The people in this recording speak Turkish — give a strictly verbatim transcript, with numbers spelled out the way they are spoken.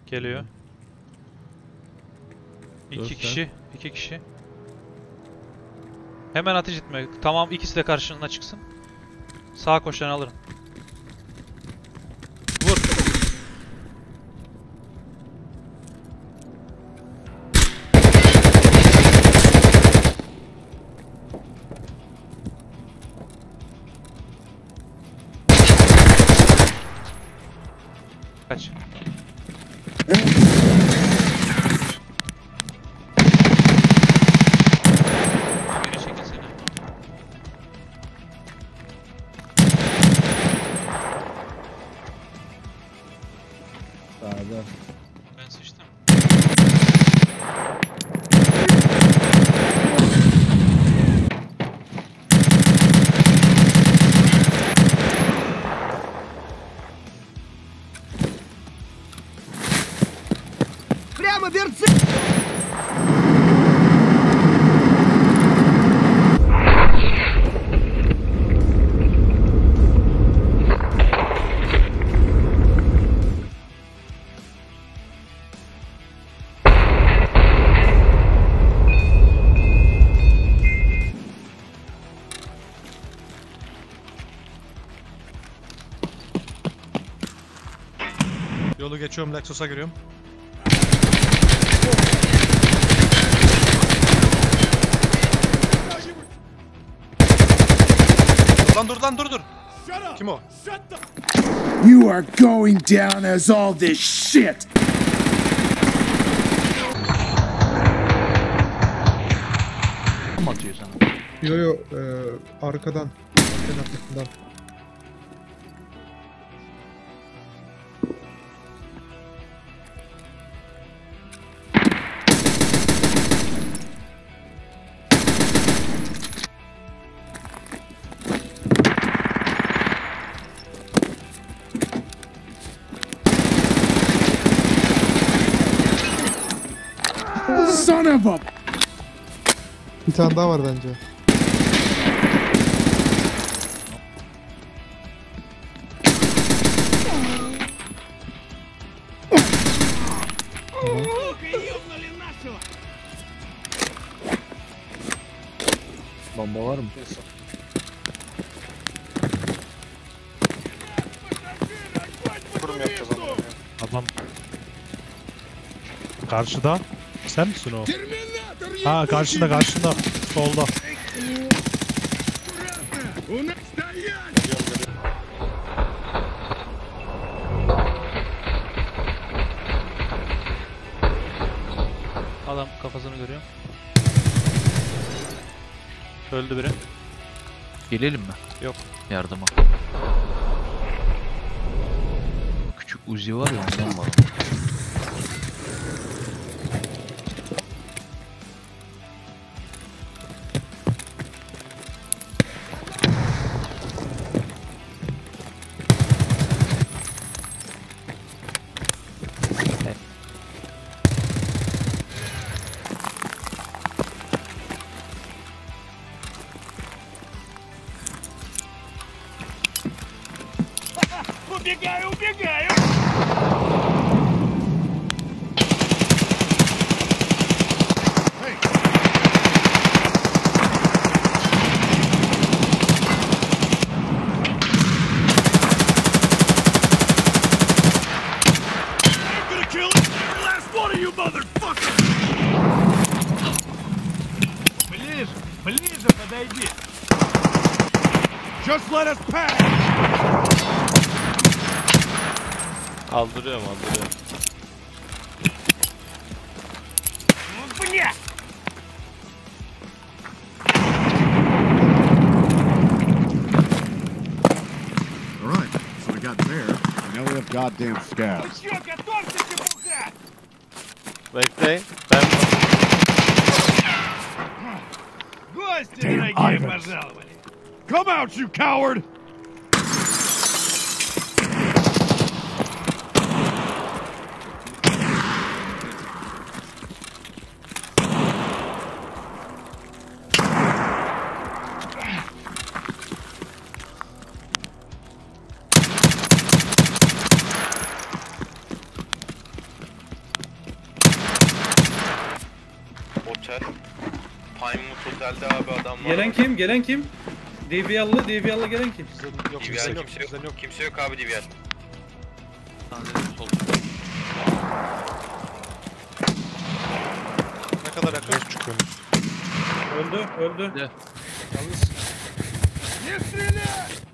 Geliyor. İki Dörtte. kişi. iki kişi. Hemen ateş etme. Tamam, ikisi de karşına çıksın. Sağa koşan alırım. Vur. Kaç. Geri çekilsene. Sağda. Ben sıçtım. Прямо берцы! Yolu geçiyorum, Lexus'a giriyorum. Dur lan dur lan dur dur. Kim o? You are going down as all this shit! Kim atıyor sana? Yo yo e, arkadan. En arkasından. Son of a... Bir tane daha var bence. Bomba var mı? Kurum yapacağız ama. Adam karşıda. Sen misin o? Ha, karşında karşında. Solda. Adam kafasını görüyor. Öldü biri. Gelelim mi? Yok. Yardıma. Küçük Uzi var ya, ondan var. Убегаю, убегаю! I'm gonna kill every last one of you motherfuckers! Ближе, ближе подойди! Just let us pass! Aldırıyorum aldırıyorum. Бля! Alright, so we got there. Now we have goddamn Ну scabs. чё, готовься, чепуха! Bekleyin. Ben Гости дорогие пожаловали! Come out, you coward! otel. Pinewood Otel'de abi adam var. Gelen kim? Gelen kim? D V L'lı, D V L'lı gelen kim? Yok kimse yok, kimse yok. Kimse yok abi D V L. Ne kadar yakın? Öldü, öldü. Не стреляй!